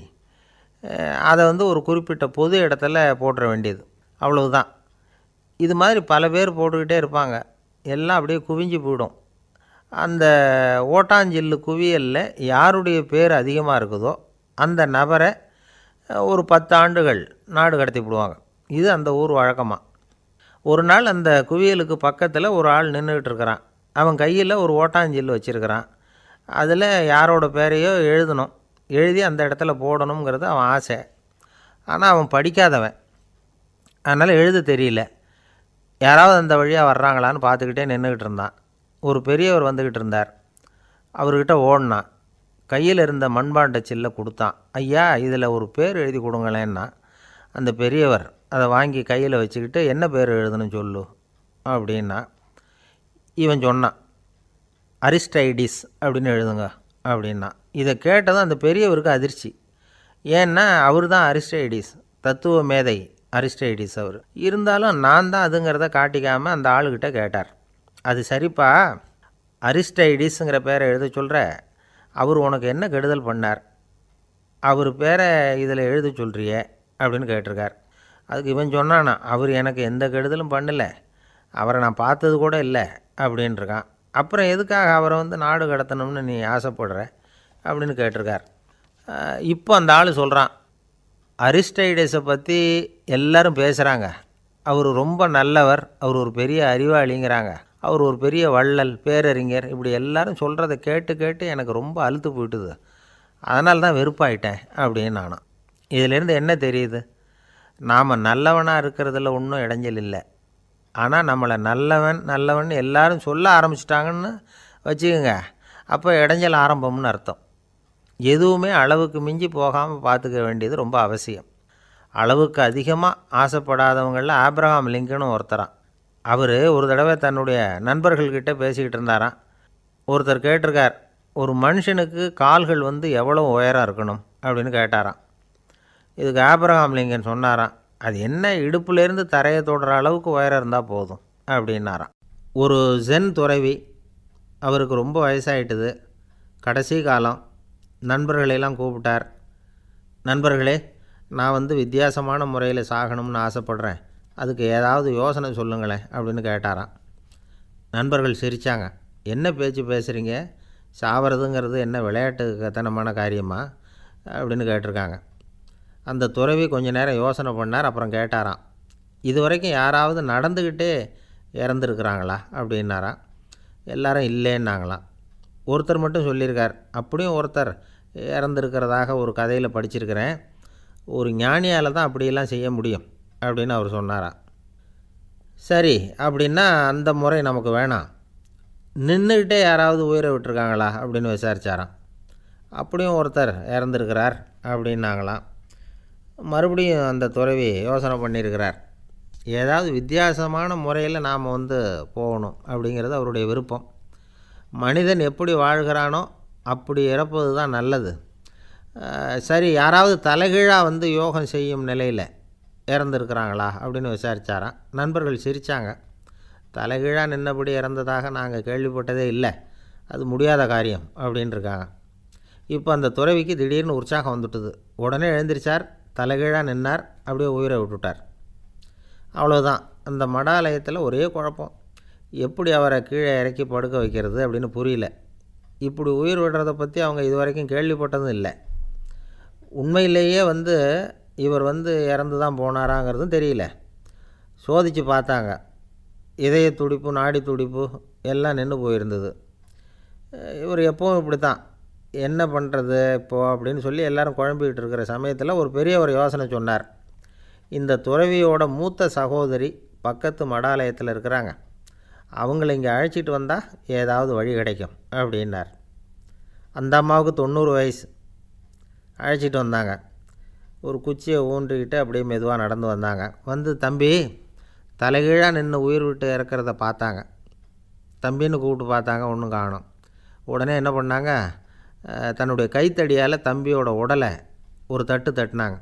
அதை வந்து ஒரு குறிப்பிட்ட பொது இடத்துல போட்டுற வேண்டியது, அவ்வளவுதான். இது மாதிரி பல பேர் போட்டுக்கிட்டே இருப்பாங்க, எல்லாம் அப்படியே குவிஞ்சு போயிடும். அந்த ஓட்டாஞ்சில்லு குவியலில் யாருடைய பேர் அதிகமாக இருக்குதோ அந்த நபரை ஒரு பத்து ஆண்டுகள் நாடு கடத்தி விடுவாங்க. இது அந்த ஊர் வழக்கமாக. ஒரு நாள் அந்த குவியலுக்கு பக்கத்தில் ஒரு ஆள் நின்றுக்கிட்டு இருக்கிறான். அவன் கையில் ஒரு ஓட்டாஞ்சில்லு வச்சுருக்கிறான். அதில் யாரோட பேரையோ எழுதணும், எழுதி அந்த இடத்துல போடணுங்கிறது அவன் ஆசை. ஆனால் அவன் படிக்காதவன், அதனால் எழுத தெரியல. யாராவது அந்த வழியாக வர்றாங்களான்னு பார்த்துக்கிட்டே நின்றுக்கிட்டு இருந்தான். ஒரு பெரியவர் வந்துக்கிட்டு இருந்தார். அவர்கிட்ட ஓடினான், கையில் இருந்த மண்பாண்ட சில்லை கொடுத்தான். ஐயா, இதில் ஒரு பேர் எழுதி கொடுங்களேன்னா. அந்த பெரியவர் அதை வாங்கி கையில் வச்சுக்கிட்டு, என்ன பேர் எழுதணும் சொல்லு அப்படின்னா. இவன் சொன்னான், அரிஸ்டைடிஸ் அப்படின்னு எழுதுங்க அப்படின்னா. இதை கேட்டதும் அந்த பெரியவருக்கு அதிர்ச்சி. ஏன்னா அவர் தான் அரிஸ்டைடிஸ், தத்துவ மேதை அரிஸ்டைடிஸ் அவர். இருந்தாலும் நான் தான் அதுங்கிறத காட்டிக்காமல் அந்த ஆளுக்கிட்ட கேட்டார், அது சரிப்பா, அரிஸ்டைடிஸுங்கிற பேரை எழுத சொல்கிற, அவர் உனக்கு என்ன கெடுதல் பண்ணார், அவர் பேரை இதில் எழுத சொல்கிறியே அப்படின்னு கேட்டிருக்கார். அதுக்கு இவன் சொன்னானா, அவர் எனக்கு எந்த கெடுதலும் பண்ணலை, அவரை நான் பார்த்தது கூட இல்லை அப்படின்ட்டுருக்கான். அப்புறம் எதுக்காக அவரை வந்து நாடு கடத்தணும்னு நீ ஆசைப்படுற அப்படின்னு கேட்டிருக்கார். இப்போ அந்த ஆள் சொல்கிறான், அரிஸ்டைடஸை பற்றி எல்லோரும் பேசுகிறாங்க, அவர் ரொம்ப நல்லவர், அவர் ஒரு பெரிய அறிவாளிங்கிறாங்க, அவர் ஒரு பெரிய வள்ளல், பேரறிஞர், இப்படி எல்லோரும் சொல்கிறத கேட்டு கேட்டு எனக்கு ரொம்ப அலுத்து போயிட்டுது, அதனால தான் வெறுப்பாயிட்டேன் அப்படின்னு நானும். இதிலேருந்து என்ன தெரியுது, நாம் நல்லவனாக இருக்கிறதுல ஒன்றும் இடைஞ்சல் இல்லை. ஆனால் நம்மளை நல்லவன் நல்லவன் எல்லாரும் சொல்ல ஆரம்பிச்சிட்டாங்கன்னு வச்சுக்கோங்க, அப்போ இடைஞ்சல் ஆரம்பம்னு அர்த்தம். எதுவுமே அளவுக்கு மிஞ்சி போகாமல் பார்த்துக்க வேண்டியது ரொம்ப அவசியம். அளவுக்கு அதிகமாக ஆசைப்படாதவங்களில் ஆப்ரஹாம் லிங்கனும் ஒருத்தரான். அவர் ஒரு தடவை தன்னுடைய நண்பர்கள்கிட்ட பேசிக்கிட்டு இருந்தாராம். ஒருத்தர் கேட்டிருக்கார், ஒரு மனுஷனுக்கு கால்கள் வந்து எவ்வளோ உயரம் இருக்கணும் அப்படின்னு கேட்டாராம். இதுக்கு ஆப்ரஹாம் லிங்கன் சொன்னாராம், அது என்ன, இடுப்புலேருந்து தரையை தொடுற அளவுக்கு உயரம் இருந்தால் போதும் அப்படின்னாராம். ஒரு ஜென் துறவி, அவருக்கு ரொம்ப வயசாகிட்டுது, கடைசி காலம், நண்பர்களெல்லாம் கூப்பிட்டார். நண்பர்களே, நான் வந்து வித்தியாசமான முறையில் சாகணும்னு ஆசைப்பட்றேன், அதுக்கு ஏதாவது யோசனை சொல்லுங்களேன் அப்படின்னு கேட்டாராம். நண்பர்கள் சிரித்தாங்க. என்ன பேச்சு பேசுகிறீங்க, சாவறதுங்கிறது என்ன விளையாட்டு கத்தனமான காரியமா அப்படின்னு கேட்டிருக்காங்க. அந்த துறவி கொஞ்ச நேரம் யோசனை பண்ணார். அப்புறம் கேட்டாராம், இது வரைக்கும் யாராவது நடந்துக்கிட்டே இறந்துருக்குறாங்களா அப்படின்னாராம். எல்லாரும் இல்லைன்னாங்களாம். ஒருத்தர் மட்டும் சொல்லியிருக்கார், அப்படியும் ஒருத்தர் இறந்துருக்கிறதாக ஒரு கதையில் படிச்சிருக்கிறேன், ஒரு ஞானியால் தான் அப்படியெல்லாம் செய்ய முடியும் அப்படின்னு அவர் சொன்னாராம். சரி, அப்படின்னா அந்த முறை நமக்கு வேணாம், நின்றுக்கிட்டே யாராவது உயிரை விட்டுருக்காங்களா அப்படின்னு விசாரித்தாராம். அப்படியும் ஒருத்தர் இறந்துருக்கிறார் அப்படின்னாங்களாம். மறுபடியும் அந்த துறவி யோசனை பண்ணியிருக்கிறார். ஏதாவது வித்தியாசமான முறையில் நாம் வந்து போகணும் அப்படிங்கிறது அவருடைய விருப்பம். மனிதன் எப்படி வாழ்கிறானோ அப்படி இறப்பது தான் நல்லது. சரி, யாராவது தலைகீழாக வந்து யோகம் செய்யும் நிலையில் இறந்துருக்கிறாங்களா அப்படின்னு விசாரித்தாராம். நண்பர்கள் சிரித்தாங்க. தலைகீழாக நின்னபடி இறந்ததாக நாங்கள் கேள்விப்பட்டதே இல்லை, அது முடியாத காரியம் அப்படின்ட்டுருக்காங்க. இப்போ அந்த துறவிக்கு திடீர்னு உற்சாகம் வந்துட்டுது. உடனே எழுந்திரிச்சார், தலைகீழாக நின்னார், அப்படியே உயிரை விட்டுட்டார். அவ்வளோதான். அந்த மடாலயத்தில் ஒரே குழப்பம். எப்படி அவரை கீழே இறக்கி படுக்க வைக்கிறது அப்படின்னு புரியல. இப்படி உயிர் விடுறதை பற்றி அவங்க இது வரைக்கும் கேள்விப்பட்டதும் இல்லை. உண்மையிலேயே வந்து இவர் வந்து இறந்து தான் போனாராங்கிறதும் தெரியல. சோதித்து பார்த்தாங்க. இதய துடிப்பு, நாடி துடிப்பு எல்லாம் நின்று போயிருந்தது. இவர் எப்பவும் இப்படி தான், என்ன பண்ணுறது இப்போது அப்படின்னு சொல்லி எல்லோரும் குழம்பிக்கிட்டு இருக்கிற சமயத்தில் ஒரு பெரிய ஒரு யோசனை சொன்னார். இந்த துறவியோட மூத்த சகோதரி பக்கத்து மடாலயத்தில் இருக்கிறாங்க, அவங்கள இங்கே அழைச்சிட்டு வந்தால் ஏதாவது வழி கிடைக்கும் அப்படின்னார். அந்த அம்மாவுக்கு தொண்ணூறு வயசு. அழைச்சிட்டு வந்தாங்க. ஒரு குச்சியை ஊன்றிக்கிட்டு அப்படியே மெதுவாக நடந்து வந்தாங்க. வந்து தம்பி தலைகீழாக நின்று உயிர் விட்டு இறக்கிறத பார்த்தாங்க. தம்பின்னு கூப்பிட்டு பார்த்தாங்க, ஒன்றும் காணோம். உடனே என்ன பண்ணாங்க, தன்னுடைய கைத்தடியால் தம்பியோட உடலை ஒரு தட்டு தட்டினாங்க.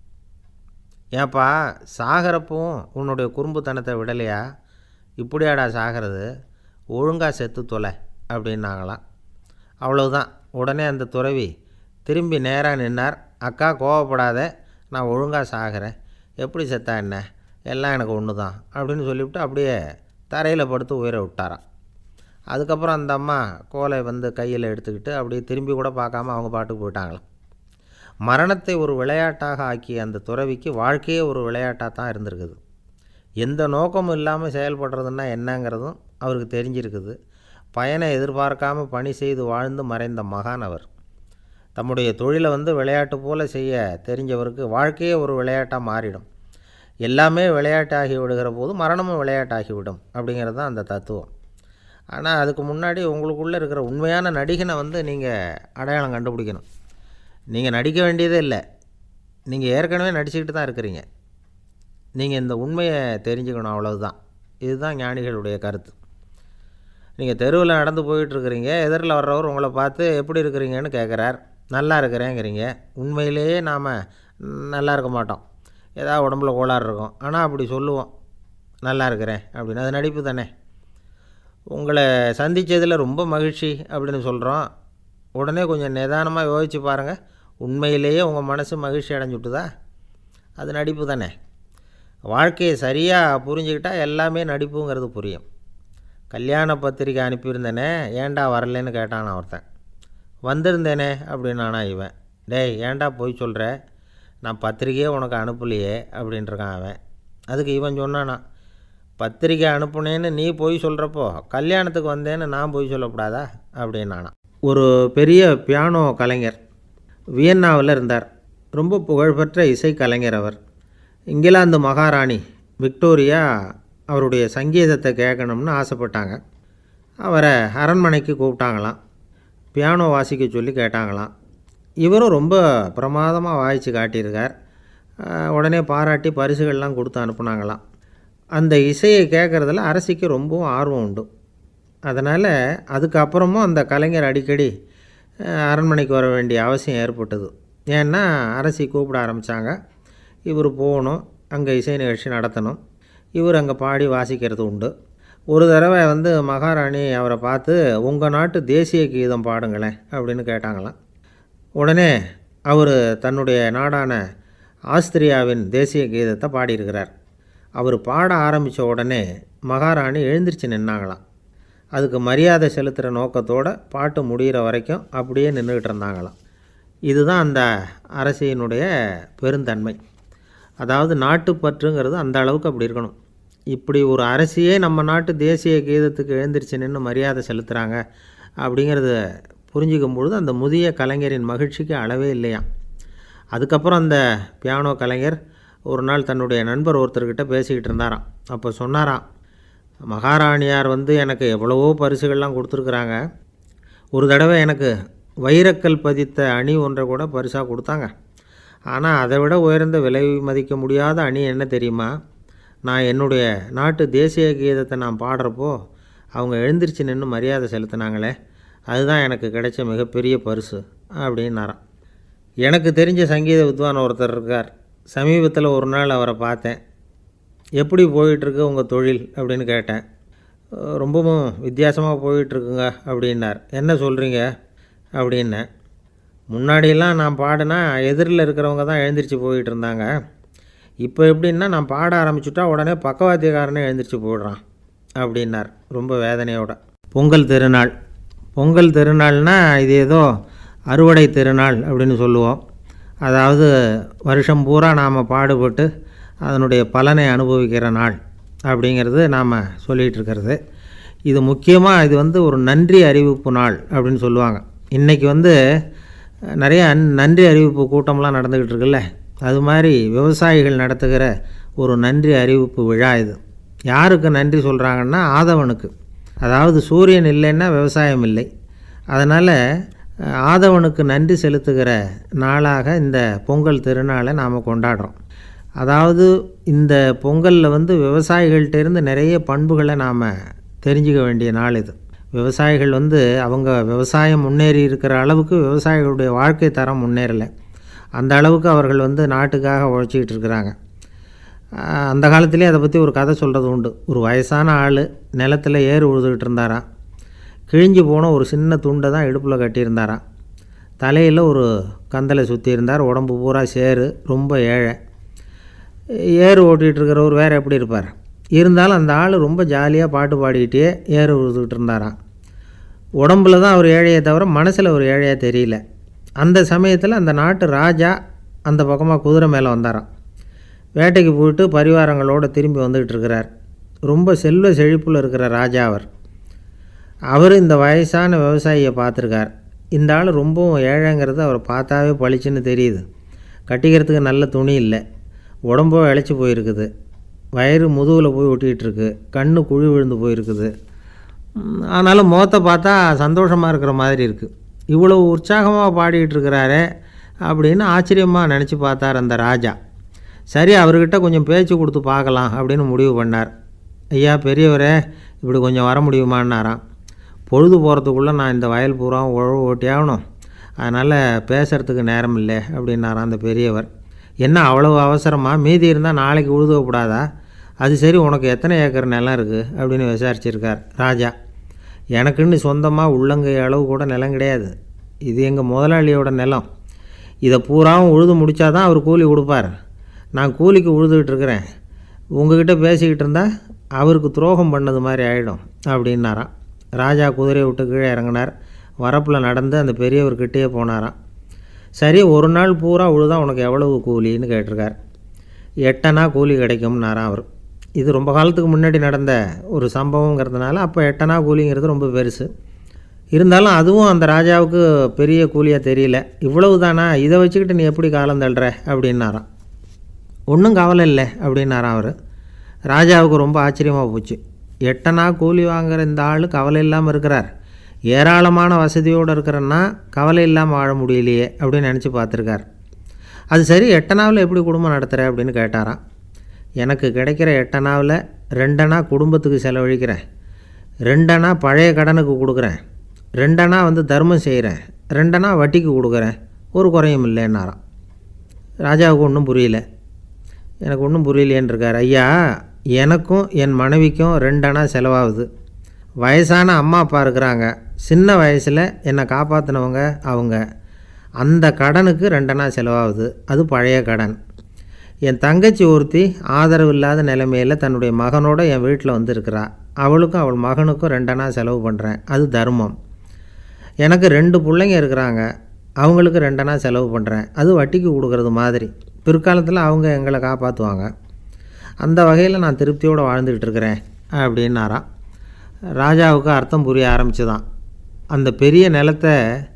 ஏன்ப்பா சாகிறப்பவும் உன்னுடைய குறும்புத்தனத்தை விடலையா, இப்படியாடா சாகிறது, ஒழுங்காக செத்து தொலை அப்படின்னாங்களாம். அவ்வளவுதான். உடனே அந்த துறவி திரும்பி நேராக நின்னார். அக்கா கோவப்படாத, நான் ஒழுங்காக சாகிறேன், எப்படி செத்தா என்ன, எல்லாம் எனக்கு ஒன்று தான் அப்படின்னு சொல்லிவிட்டு அப்படியே தரையில் படுத்து உயிரை விட்டாராம். அதுக்கப்புறம் அந்த அம்மா கோலை வந்து கையில் எடுத்துக்கிட்டு அப்படியே திரும்பி கூட பார்க்காம அவங்க பாட்டுக்கு போயிட்டாங்களாம். மரணத்தை ஒரு விளையாட்டாக ஆக்கிய அந்த துறவிக்கு வாழ்க்கையே ஒரு விளையாட்டாக தான் இருந்திருக்குது. எந்த நோக்கமும் இல்லாமல் செயல்படுறதுன்னா என்னங்கிறதும் அவருக்கு தெரிஞ்சிருக்குது. பயனை எதிர்பார்க்காமல் பணி செய்து வாழ்ந்து மறைந்த மகான் அவர். தம்முடைய தொழிலை வந்து விளையாட்டு போல் செய்ய தெரிஞ்சவருக்கு வாழ்க்கையே ஒரு விளையாட்டாக மாறிடும். எல்லாமே விளையாட்டாகி விடுகிற போது மரணமும் விளையாட்டாகிவிடும் அப்படிங்கிறது தான் அந்த தத்துவம். ஆனால் அதுக்கு முன்னாடி உங்களுக்குள்ளே இருக்கிற உண்மையான நடிகனை வந்து நீங்கள் அடையாளம் கண்டுபிடிக்கணும். நீங்கள் நடிக்க வேண்டியதே இல்லை, நீங்கள் ஏற்கனவே நடிச்சுக்கிட்டு தான் இருக்கிறீங்க. நீங்கள் இந்த உண்மையை தெரிஞ்சுக்கணும், அவ்வளவுதான். இதுதான் ஞானிகளுடைய கருத்து. நீங்கள் தெருவில் நடந்து போயிட்டுருக்கிறீங்க, எதிரில் வர்றவர் உங்களை பார்த்து எப்படி இருக்கிறீங்கன்னு கேட்குறார். நல்லா இருக்கிறேங்கிறீங்க. உண்மையிலேயே நாம் நல்லா இருக்க மாட்டோம், ஏதாவது உடம்புல கோளாறு இருக்கும். ஆனால் அப்படி சொல்லுவோம், நல்லா இருக்கிறேன் அப்படின்னு. அது நடிப்பு தானே. உங்களை சந்தித்ததில் ரொம்ப மகிழ்ச்சி அப்படின்னு சொல்கிறோம். உடனே கொஞ்சம் நிதானமாக யோசித்து பாருங்கள், உண்மையிலேயே உங்கள் மனசு மகிழ்ச்சி அடைஞ்சுட்டுதா? அது நடிப்பு தானே. வாழ்க்கையை சரியாக புரிஞ்சுக்கிட்டால் எல்லாமே நடிப்புங்கிறது புரியும். கல்யாண பத்திரிக்கை அனுப்பியிருந்தேனே, ஏன்டா வரலன்னு கேட்டான் ஒருத்தன். வந்திருந்தேனே அப்படின்னானா இவன். டேய் ஏன்டா போய் சொல்கிற, நான் பத்திரிக்கையே உனக்கு அனுப்பலையே அப்படின்ட்டுருக்கான் அவன். அதுக்கு இவன் சொன்னானா, பத்திரிக்கை அனுப்புனேன்னு நீ போய் சொல்கிறப்போ கல்யாணத்துக்கு வந்தேன்னு நான் போய் சொல்லக்கூடாதா அப்படின்னானா. ஒரு பெரிய பியானோ கலைஞர் வியன்னாவில் இருந்தார். ரொம்ப புகழ்பெற்ற இசை கலைஞர் அவர். இங்கிலாந்து மகாராணி விக்டோரியா அவருடைய சங்கீதத்தை கேட்கணும்னு ஆசைப்பட்டாங்க. அவரை அரண்மனைக்கு கூப்பிட்டாங்களாம். பியானோ வாசிக்க சொல்லி கேட்டாங்களாம். இவரும் ரொம்ப பிரமாதமாக வாய்ச்சி காட்டியிருக்கார். உடனே பாராட்டி பரிசுகள்லாம் கொடுத்து அனுப்புனாங்களாம். அந்த இசையை கேட்குறதுல அரசிக்கு ரொம்பவும் ஆர்வம் உண்டு. அதனால் அதுக்கப்புறமும் அந்த கலைஞர் அடிக்கடி அரண்மனைக்கு வர வேண்டிய அவசியம் ஏற்பட்டது. ஏன்னா அரசி கூப்பிட ஆரம்பித்தாங்க. இவர் போகணும், அங்கே இசை நிகழ்ச்சி நடத்தணும். இவர் அங்கே பாடி வாசிக்கிறது உண்டு. ஒரு தடவை வந்து மகாராணி அவரை பார்த்து, உங்கள் நாட்டு தேசிய கீதம் பாடுங்களேன் அப்படின்னு கேட்டாங்களாம். உடனே அவர் தன்னுடைய நாடான ஆஸ்திரியாவின் தேசிய கீதத்தை பாடியிருக்கிறார். அவர் பாட ஆரம்பித்த உடனே மகாராணி எழுந்திரிச்சு நின்னாங்களாம். அதுக்கு மரியாதை செலுத்துகிற நோக்கத்தோடு பாட்டு முடிகிற வரைக்கும் அப்படியே நின்றுக்கிட்டு இருந்தாங்களாம். இதுதான் அந்த அரசியினுடைய பெருந்தன்மை. அதாவது நாட்டுப்பற்றுங்கிறது அந்த அளவுக்கு அப்படி இருக்கணும். இப்படி ஒரு அரசியே நம்ம நாட்டு தேசிய கீதத்துக்கு எழுந்திரிச்சு நின்று மரியாதை செலுத்துகிறாங்க அப்படிங்கிறத புரிஞ்சிக்கும் பொழுது அந்த முதிய கலைஞரின் மகிழ்ச்சிக்கு அளவே இல்லையாம். அதுக்கப்புறம் அந்த பியானோ கலைஞர் ஒரு நாள் தன்னுடைய நண்பர் ஒருத்தர்கிட்ட பேசிக்கிட்டு இருந்தாராம். அப்போ சொன்னாராம், மகாராணியார் வந்து எனக்கு எவ்வளவோ பரிசுகள்லாம் கொடுத்துருக்குறாங்க. ஒரு தடவை எனக்கு வைரக்கல் பதித்த அணி ஒன்றை கூட பரிசாக கொடுத்தாங்க. ஆனால் அதை விட உயர்ந்த விலை மதிக்க முடியாத அணி என்ன தெரியுமா? நான் என்னுடைய நாட்டு தேசிய கீதத்தை நான் பாடுறப்போ அவங்க எழுந்திரிச்சு நின்று மரியாதை செலுத்தினாங்களே, அதுதான் எனக்கு கிடைச்ச மிகப்பெரிய பரிசு அப்படின்னாராம். எனக்கு தெரிஞ்ச சங்கீத வித்வான் ஒருத்தர் இருக்கார். சமீபத்தில் ஒரு நாள் அவரை பார்த்தேன். எப்படி போயிட்டுருக்கு உங்கள் தொழில் அப்படின்னு கேட்டேன். ரொம்பவும் வித்தியாசமாக போயிட்டுருக்குங்க அப்படின்னார். என்ன சொல்கிறீங்க அப்படின்னேன். முன்னாடியெல்லாம் நான் பாடினா எதிரில் இருக்கிறவங்க தான் எழுந்திரிச்சு போயிட்டு இருந்தாங்க. இப்போ எப்படின்னா நான் பாட ஆரம்பிச்சுட்டா உடனே பக்கவாத்தியக்காரனே எழுந்திரிச்சு போயிடுறான் அப்படின்னார் ரொம்ப வேதனையோட. பொங்கல் திருநாள் பொங்கல் திருநாள்னால் இது ஏதோ அறுவடை திருநாள் அப்படின்னு சொல்லுவோம். அதாவது வருஷம் பூரா நாம் பாடுபட்டு அதனுடைய பலனை அனுபவிக்கிற நாள் அப்படிங்கிறது நாம் சொல்லிகிட்டு இருக்கிறது. இது முக்கியமாக இது வந்து ஒரு நன்றி அறிவிப்பு நாள் அப்படின்னு சொல்லுவாங்க. இன்றைக்கி வந்து நிறைய நன்றி அறிவிப்பு கூட்டம்லாம் நடந்துக்கிட்டு இருக்குல்ல, அது மாதிரி விவசாயிகள் நடத்துகிற ஒரு நன்றி அறிவிப்பு விழா இது. யாருக்கு நன்றி சொல்கிறாங்கன்னா ஆதவனுக்கு. அதாவது சூரியன் இல்லைன்னா விவசாயம் இல்லை. அதனால் ஆதவனுக்கு நன்றி செலுத்துகிற நாளாக இந்த பொங்கல் திருநாளை நாம் கொண்டாடுறோம். அதாவது இந்த பொங்கலில் வந்து விவசாயிகள்கிட்டேருந்து நிறைய பண்புகளை நாம் தெரிஞ்சுக்க வேண்டிய நாள் இது. விவசாயிகள் வந்து அவங்க விவசாயம் முன்னேறி இருக்கிற அளவுக்கு விவசாயிகளுடைய வாழ்க்கை தரம் முன்னேறலை. அந்த அளவுக்கு அவர்கள் வந்து நாட்டுக்காக உழைச்சிக்கிட்டு இருக்கிறாங்க. அந்த காலத்திலே அதை பற்றி ஒரு கதை சொல்கிறது உண்டு. ஒரு வயசான ஆள் நிலத்தில் ஏறு உழுதுகிட்டு இருந்தாராம். கிழிஞ்சு போன ஒரு சின்ன துண்டை தான் இடுப்பில் கட்டியிருந்தாராம். தலையில் ஒரு கந்தலை சுற்றி இருந்தார். உடம்பு பூரா சேரு, ரொம்ப ஏழை. ஏறு ஓட்டிகிட்டு இருக்கிறவர் வேறு எப்படி இருப்பார்? இருந்தாலும் அந்த ஆள் ரொம்ப ஜாலியாக பாட்டு பாடிக்கிட்டே ஏறு உழுதுகிட்டு இருந்தாராம். உடம்புல தான் அவர் ஏழையை தவிர மனசில் ஒரு ஏழையாக தெரியல. அந்த சமயத்தில் அந்த நாட்டு ராஜா அந்த பக்கமாக குதிரை மேலே வந்தாராம். வேட்டைக்கு போயிட்டு பரிவாரங்களோடு திரும்பி வந்துக்கிட்டு இருக்கிறார். ரொம்ப செல்வ செழிப்பில் இருக்கிற ராஜா அவர். அவர் இந்த வயசான விவசாயியை பார்த்துருக்கார். இந்த ஆள் ரொம்பவும் ஏழைங்கிறது அவர் பார்த்தாவே பளிச்சுன்னு தெரியுது. கட்டிக்கிறதுக்கு நல்ல துணி இல்லை, உடம்போ இழைச்சி போயிருக்குது, வயிறு முதுகில் போய் ஒட்டிகிட்டு இருக்கு, கண்ணு குழி விழுந்து போயிருக்குது. ஆனாலும் முகத்தை பார்த்தா சந்தோஷமாக இருக்கிற மாதிரி இருக்குது. இவ்வளோ உற்சாகமாக பாடிக்கிட்டு இருக்கிறாரே அப்படின்னு ஆச்சரியமாக நினச்சி பார்த்தார் அந்த ராஜா. சரி, அவர்கிட்ட கொஞ்சம் பேச்சு கொடுத்து பார்க்கலாம் அப்படின்னு முடிவு பண்ணார். ஐயா பெரியவரே, இப்படி கொஞ்சம் வர முடியுமான்னாராம். பொழுது போகிறதுக்குள்ளே நான் இந்த வயல் பூரா உழவு ஓட்டி ஆகணும், அதனால் பேசுகிறதுக்கு நேரம் இல்லை அப்படின்னாராம் அந்த பெரியவர். என்ன அவ்வளவு அவசரமாக? மீதி இருந்தால் நாளைக்கு உழுதக்கூடாதா? அது சரி, உனக்கு எத்தனை ஏக்கர் நிலம் இருக்குது அப்படின்னு விசாரிச்சிருக்கார் ராஜா. எனக்குன்னு சொந்தமாக உள்ளங்கை அளவு கூட நிலம் கிடையாது. இது எங்கள் முதலாளியோட நிலம். இதை பூராவும் உழுது முடித்தாதான் அவர் கூலி கொடுப்பார். நான் கூலிக்கு உழுதுகிட்டு இருக்கிறேன். உங்ககிட்ட பேசிக்கிட்டு இருந்தால் அவருக்கு துரோகம் பண்ணது மாதிரி ஆகிடும் அப்படின்னாராம். ராஜா குதிரையை விட்டு கீழே இறங்கினார். வரப்பில் நடந்து அந்த பெரியவர்கிட்டே போனாராம். சரி, ஒரு நாள் பூரா உழுதா உனக்கு எவ்வளவு கூலின்னு கேட்டிருக்கார். எட்டனா கூலி கிடைக்கும்னாராம் அவர். இது ரொம்ப காலத்துக்கு முன்னாடி நடந்த ஒரு சம்பவங்கிறதுனால அப்போ எட்டனா கூலிங்கிறது ரொம்ப பெருசு. இருந்தாலும் அதுவும் அந்த ராஜாவுக்கு பெரிய கூலியாக தெரியல. இவ்வளவு தானா, இதை வச்சுக்கிட்டு நீ எப்படி காலம் தள்ளுற அப்படின்னாராம். ஒன்றும் கவலை இல்லை அப்படின்னாராம் அவர். ராஜாவுக்கு ரொம்ப ஆச்சரியமாக போச்சு. எட்டனா கூலி வாங்குகிற இந்த ஆள் கவலை இல்லாமல் இருக்கிறார், ஏராளமான வசதியோடு இருக்கிறன்னா கவலை இல்லாமல் வாழ முடியலையே அப்படின்னு நினச்சி பார்த்துருக்கார். அது சரி, எட்டனாவில் எப்படி குடும்பம் நடத்துகிற அப்படின்னு கேட்டாராம். எனக்கு கிடைக்கிற எட்டனாவில் ரெண்டனா குடும்பத்துக்கு செலவழிக்கிறேன், ரெண்டனா பழைய கடனுக்கு கொடுக்குறேன், ரெண்டனா வந்து தர்மம் செய்கிறேன், ரெண்டனா வட்டிக்கு கொடுக்குறேன், ஒரு குறையும் இல்லைன்னாராம். ராஜாவுக்கு ஒன்றும் புரியல. எனக்கு ஒன்றும் புரியலேன்னு இருக்கார். ஐயா, எனக்கும் என் மனைவிக்கும் ரெண்டனா செலவாகுது. வயசான அம்மா அப்பா இருக்கிறாங்க, சின்ன வயசில் என்னை காப்பாற்றினவங்க அவங்க. அந்த கடனுக்கு ரெண்டனா செலவாகுது, அது பழைய கடன். என் தங்கச்சி ஒருத்தி ஆதரவு இல்லாத நிலைமையில் தன்னுடைய மகனோடு என் வீட்டில் வந்துருக்கிறா. அவளுக்கும் அவள் மகனுக்கும் ரெண்டனா செலவு பண்ணுறேன், அது தர்மம். எனக்கு ரெண்டு பிள்ளைங்க இருக்கிறாங்க, அவங்களுக்கு ரெண்டனா செலவு பண்ணுறேன், அது வட்டிக்கு கொடுக்கறது மாதிரி. பிற்காலத்தில் அவங்க எங்களை காப்பாற்றுவாங்க. அந்த வகையில் நான் திருப்தியோடு வாழ்ந்துக்கிட்டு இருக்கிறேன் அப்படின்னாராம். ராஜாவுக்கு அர்த்தம் புரிய ஆரம்பிச்சுதான். அந்த பெரிய நிலத்தை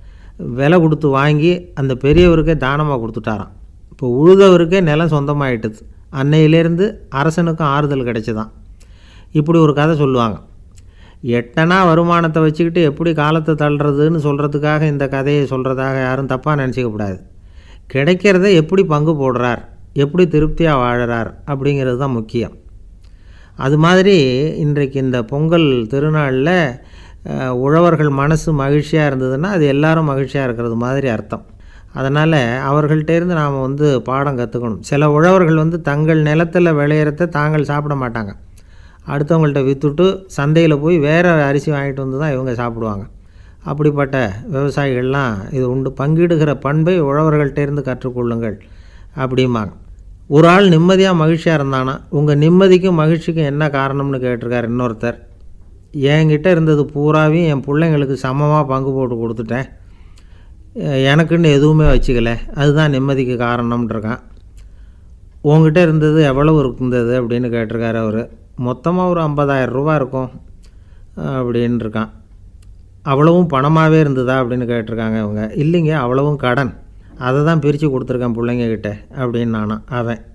விலை கொடுத்து வாங்கி அந்த பெரியவருக்கே தானமாக கொடுத்துட்டாராம். இப்போ உழுதவருக்கே நிலம் சொந்தமாகிட்டுது. அன்னையிலேருந்து அரசனுக்கும் ஆறுதல் கிடைச்சிதான். இப்படி ஒரு கதை சொல்லுவாங்க. எட்டனா வருமானத்தை வச்சுக்கிட்டு எப்படி காலத்தை தள்ளுறதுன்னு சொல்கிறதுக்காக இந்த கதையை சொல்கிறதாக யாரும் தப்பாக நினச்சிக்கக்கூடாது. கிடைக்கிறத எப்படி பங்கு போடுறார், எப்படி திருப்தியாக வாழறார் அப்படிங்கிறது தான் முக்கியம். அது மாதிரி இன்றைக்கு இந்த பொங்கல் திருநாளில் உழவர்கள் மனசு மகிழ்ச்சியாக இருந்ததுன்னா அது எல்லாரும் மகிழ்ச்சியாக இருக்கிறது மாதிரி அர்த்தம். அதனால் அவர்கள்ட்டேருந்து நாம் வந்து பாடம் கற்றுக்கணும். சில உழவர்கள் வந்து தங்கள் நிலத்தில் விளையிறத தாங்கள் சாப்பிட மாட்டாங்க. அடுத்தவங்கள்ட்ட விற்றுட்டு சந்தையில் போய் வேறு அரிசி வாங்கிட்டு வந்து தான் இவங்க சாப்பிடுவாங்க. அப்படிப்பட்ட விவசாயிகள்லாம் இது உண்டு. பங்கிடுகிற பண்பை உழவர்கள்ட்டேருந்து கற்றுக்கொள்ளுங்கள் அப்படிம்பாங்க. ஒரு ஆள் நிம்மதியாக மகிழ்ச்சியாக இருந்தானா, உங்கள் நிம்மதிக்கும் மகிழ்ச்சிக்கும் என்ன காரணம்னு கேட்டிருக்கார் இன்னொருத்தர். என்கிட்ட இருந்தது பூராவையும் என் பிள்ளைங்களுக்கு சமமாக பங்கு போட்டு கொடுத்துட்டேன், எனக்குன்னு எதுவுமே வச்சுக்கல, அதுதான் நிம்மதிக்கு காரணம்ன்றிருக்கான். உங்ககிட்ட இருந்தது எவ்வளவு இருந்தது அப்படின்னு கேட்டிருக்காரு அவர். மொத்தமாக ஒரு ஐம்பதாயிரம் ரூபா இருக்கும் அப்படின்னு இருக்கான். அவ்வளவும் பணமாகவே இருந்ததா அப்படின்னு கேட்டிருக்காங்க அவங்க. இல்லைங்க, அவ்வளவும் கடன், அதை தான் பிரித்து கொடுத்துருக்கேன் பிள்ளைங்கக்கிட்ட அப்படின்னு நானும் அவன்.